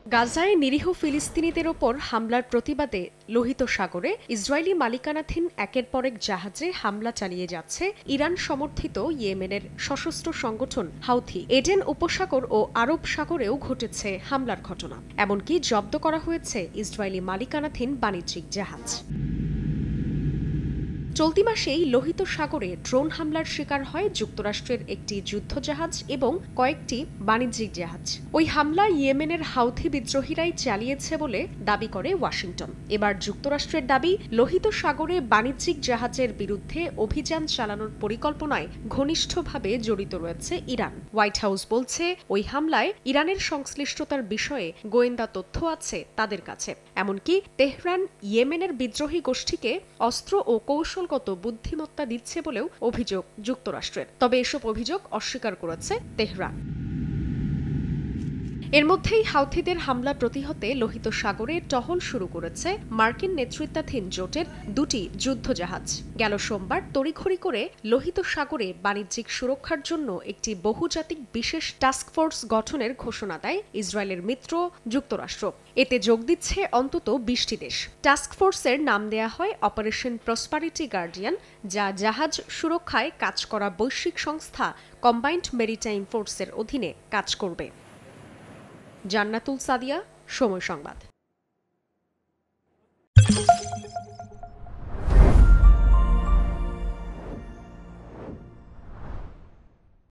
গাজায় নিরীহ ফিলিস্তিনিদের ওপর হামলার প্রতিবাদে লোহিত সাগরে ইসরায়েলি মালিকানাধীন একের পর এক জাহাজে হামলা চালিয়ে যাচ্ছে ইরান সমর্থিত ইয়েমেনের সশস্ত্র সংগঠন হাউথি। এডেন উপসাগর ও আরব সাগরেও ঘটেছে হামলার ঘটনা। এমনকি জব্দ করা হয়েছে ইসরায়েলি মালিকানাধীন বাণিজ্যিক জাহাজ। চলতি মাসেই লোহিত সাগরে ড্রোন হামলার শিকার হয় যুক্তরাষ্ট্রের একটি যুদ্ধজাহাজ এবং কয়েকটি বাণিজ্যিক জাহাজ। ওই হামলা ইয়েমেনের হাউথি বিদ্রোহীরাই চালিয়েছে বলে দাবি করে ওয়াশিংটন। এবার যুক্তরাষ্ট্রের দাবি, লোহিত সাগরে বাণিজ্যিক জাহাজের বিরুদ্ধে অভিযান চালানোর পরিকল্পনায় ঘনিষ্ঠভাবে জড়িত রয়েছে ইরান। হোয়াইট হাউস বলছে, ওই হামলায় ইরানের সংশ্লিষ্টতার বিষয়ে গোয়েন্দা তথ্য আছে তাদের কাছে। এমনকি তেহরান ইয়েমেনের বিদ্রোহী গোষ্ঠীকে অস্ত্র ও কৌশলগত বুদ্ধিমত্তা দিচ্ছে বলেও অভিযোগ যুক্তরাষ্ট্রের। তবে এসব অভিযোগ অস্বীকার করেছে তেহরান। এর মধ্যেই হাউথিদের হামলা প্রতিহতে লোহিত সাগরে টহল শুরু করেছে মার্কিন নেতৃত্বাধীন জোটের দুটি যুদ্ধজাহাজ। গেল সোমবার তড়িঘড়ি করে লোহিত সাগরে বাণিজ্যিক সুরক্ষার জন্য একটি বহুজাতিক বিশেষ টাস্কফোর্স গঠনের ঘোষণা দেয় ইসরায়েলের মিত্র যুক্তরাষ্ট্র। এতে যোগ দিচ্ছে অন্তত ২০টি দেশ। টাস্কফোর্সের নাম দেয়া হয় অপারেশন প্রসপারিটি গার্ডিয়ান, যা জাহাজ সুরক্ষায় কাজ করা বৈশ্বিক সংস্থা কম্বাইন্ড মেরিটাইম ফোর্সের অধীনে কাজ করবে। জান্নাতুল সাদিয়া, সময় সংবাদ।